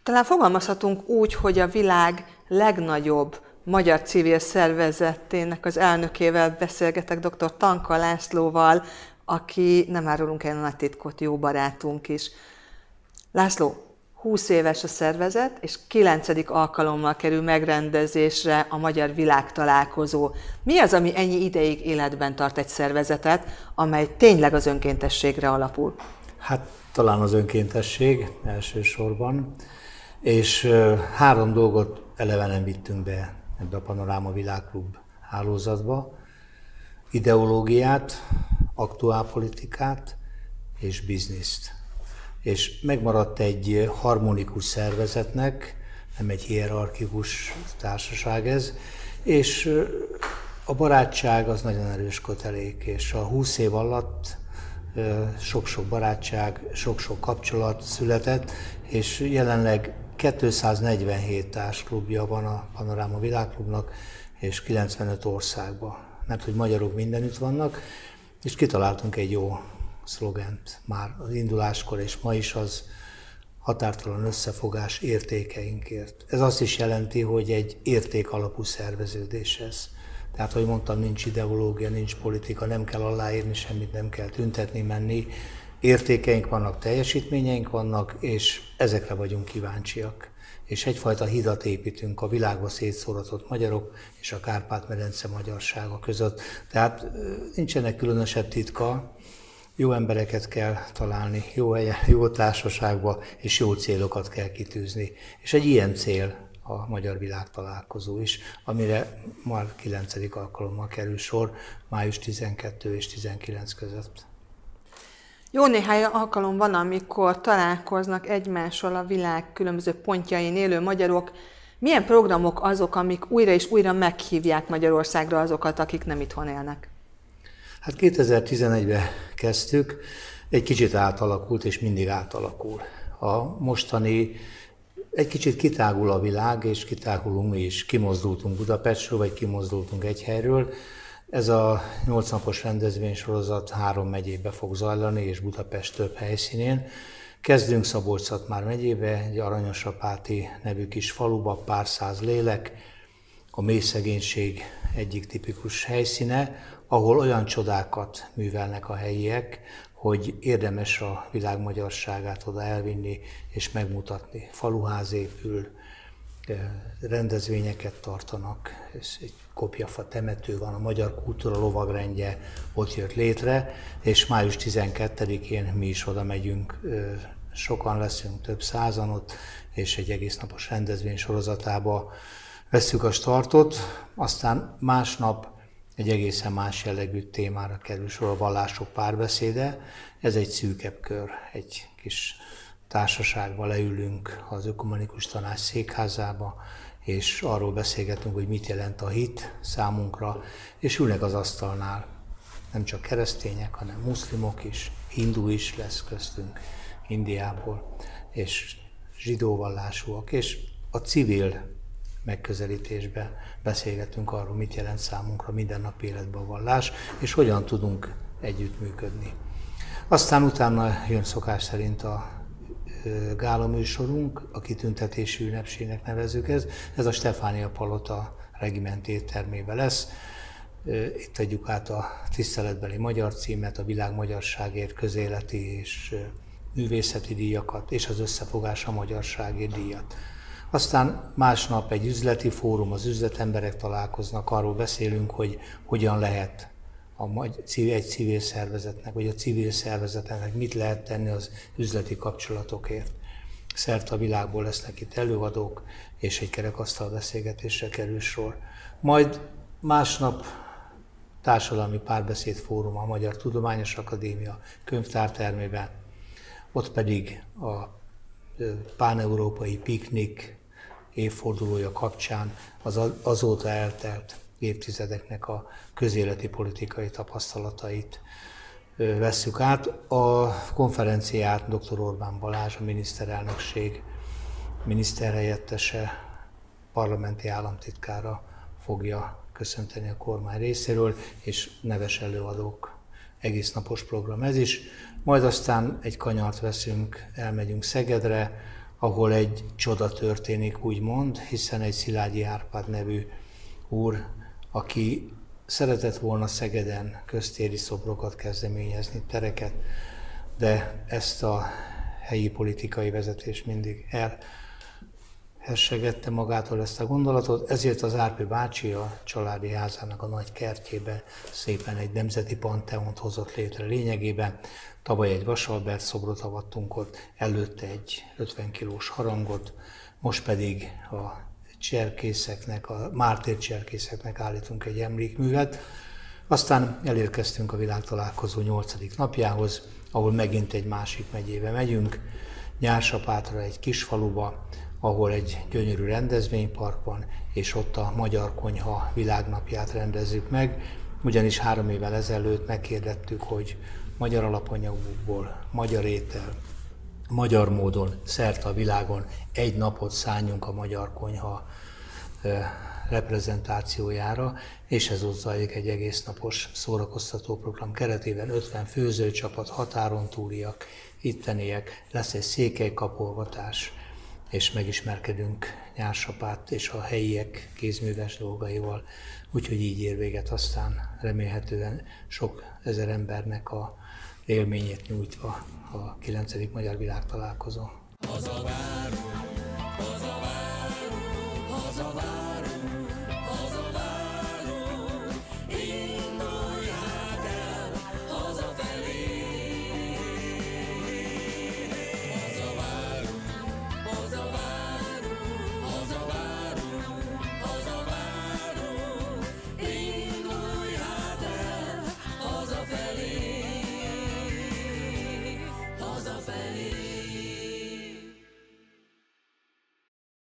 Talán fogalmazhatunk úgy, hogy a világ legnagyobb magyar civil szervezetének az elnökével beszélgetek, dr. Tanka Lászlóval, aki, nem árulunk el a nagy titkot, jó barátunk is. László, 20 éves a szervezet, és 9. alkalommal kerül megrendezésre a Magyar Világtalálkozó. Mi az, ami ennyi ideig életben tart egy szervezetet, amely tényleg az önkéntességre alapul? Hát talán az önkéntesség elsősorban, és 3 dolgot elevenen vittünk be ebbe a Panoráma Világklub hálózatba. Ideológiát, aktuálpolitikát és bizniszt. És megmaradt egy harmonikus szervezetnek, nem egy hierarchikus társaság ez, és a barátság az nagyon erős kötelék, és a 20 év alatt sok-sok barátság, sok-sok kapcsolat született, és jelenleg 247 társklubja van a Panoráma Világklubnak, és 95 országban. Mert hogy magyarok mindenütt vannak, és kitaláltunk egy jó szlogent már az induláskor, és ma is az határtalan összefogás értékeinkért. Ez azt is jelenti, hogy egy érték alapú szerveződés ez. Tehát, ahogy mondtam, nincs ideológia, nincs politika, nem kell aláírni semmit, nem kell tüntetni, menni. Értékeink vannak, teljesítményeink vannak, és ezekre vagyunk kíváncsiak. És egyfajta hidat építünk a világba szétszóratott magyarok és a Kárpát-medence magyarsága között. Tehát nincsenek különösebb titka, jó embereket kell találni, jó helyen, jó társaságba, és jó célokat kell kitűzni. És egy ilyen cél a Magyar Világtalálkozó is, amire már 9. alkalommal kerül sor, május 12 és 19 között. Jó néhány alkalom van, amikor találkoznak egymással a világ különböző pontjain élő magyarok. Milyen programok azok, amik újra és újra meghívják Magyarországra azokat, akik nem itthon élnek? Hát 2011-ben kezdtük, egy kicsit átalakult, és mindig átalakul. A mostani egy kicsit kitágul a világ, és kitágulunk mi is. Kimozdultunk Budapestről, vagy kimozdultunk egy helyről. Ez a 8 napos rendezvénysorozat 3 megyébe fog zajlani, és Budapest több helyszínén. Kezdünk Szabolcs-Szatmár megyébe, egy Aranyosapáti nevű kis faluba, pár száz lélek, a mély szegénység egyik tipikus helyszíne, ahol olyan csodákat művelnek a helyiek, hogy érdemes a világ magyarságát oda elvinni és megmutatni. Faluház épül, rendezvényeket tartanak, ez egy kopjafa temető van, a Magyar Kultúra Lovagrendje ott jött létre, és május 12-én mi is oda megyünk, sokan leszünk, több százan ott, és egy egész napos rendezvény sorozatába vesszük a startot, aztán másnap egy egészen más jellegű témára kerül sor, a vallások párbeszéde. Ez egy szűkebb kör, egy kis társaságba leülünk az Ökumenikus Tanács székházába, és arról beszélgetünk, hogy mit jelent a hit számunkra, és ülnek az asztalnál nem csak keresztények, hanem muszlimok is, hindu is lesz köztünk Indiából, és zsidó vallásúak, és a civil megközelítésben beszélgetünk arról, mit jelent számunkra mindennapi életben a vallás, és hogyan tudunk együttműködni. Aztán utána jön szokás szerint a gála műsorunk, a kitüntetési ünnepségnek nevezzük ez a Stefánia Palota regiment éttermében lesz. Itt adjuk át a tiszteletbeli magyar címet, a világ magyarságért közéleti és művészeti díjakat, és az összefogás a magyarságért díjat. Aztán másnap egy üzleti fórum, az üzletemberek találkoznak, arról beszélünk, hogy hogyan lehet egy civil szervezetnek, vagy a civil szervezetnek mit lehet tenni az üzleti kapcsolatokért. Szerte a világból lesznek itt előadók, és egy kerekasztal beszélgetésre kerül sor. Majd másnap társadalmi párbeszéd fórum a Magyar Tudományos Akadémia könyvtártermében, ott pedig a páneurópai piknik évfordulója kapcsán az azóta eltelt évtizedeknek a közéleti politikai tapasztalatait vesszük át. A konferenciát dr. Orbán Balázs, a miniszterelnökség miniszterhelyettese, parlamenti államtitkára fogja köszönteni a kormány részéről, és neves előadók, egész napos program ez is. Majd aztán egy kanyart veszünk, elmegyünk Szegedre, ahol egy csoda történik, úgymond, hiszen egy Szilágyi Árpád nevű úr, aki szeretett volna Szegeden köztéri szobrokat kezdeményezni, tereket, de ezt a helyi politikai vezetés mindig elhessegette magától ezt a gondolatot, ezért az Árpi bácsi a családi házának a nagy kertjébe szépen egy nemzeti panteont hozott létre. Lényegében tavaly egy Vasalbert szobrot avattunk ott, előtte egy 50 kilós harangot, most pedig a cserkészeknek, a mártírcserkészeknek állítunk egy emlékművet. Aztán elérkeztünk a világtalálkozó 8. napjához, ahol megint egy másik megyébe megyünk, Nyársapátra, egy kis faluba, ahol egy gyönyörű rendezvénypark van, és ott a Magyar Konyha világnapját rendezzük meg, ugyanis 3 évvel ezelőtt megkérdettük, hogy magyar alapanyagokból, magyar étel, magyar módon szerte a világon egy napot szálljunk a Magyar Konyha reprezentációjára, és ez ott zajlik egy egész napos szórakoztató program keretében. 50 főzőcsapat, határon túliak, itteniek, lesz egy székelykapolgatás, és megismerkedünk Nyársapát és a helyiek kézműves dolgaival. Úgyhogy így ér véget, aztán remélhetően sok ezer embernek a élményét nyújtva a 9. Magyar Világtalálkozó. Hazavárunk, hazavárunk, hazavárunk.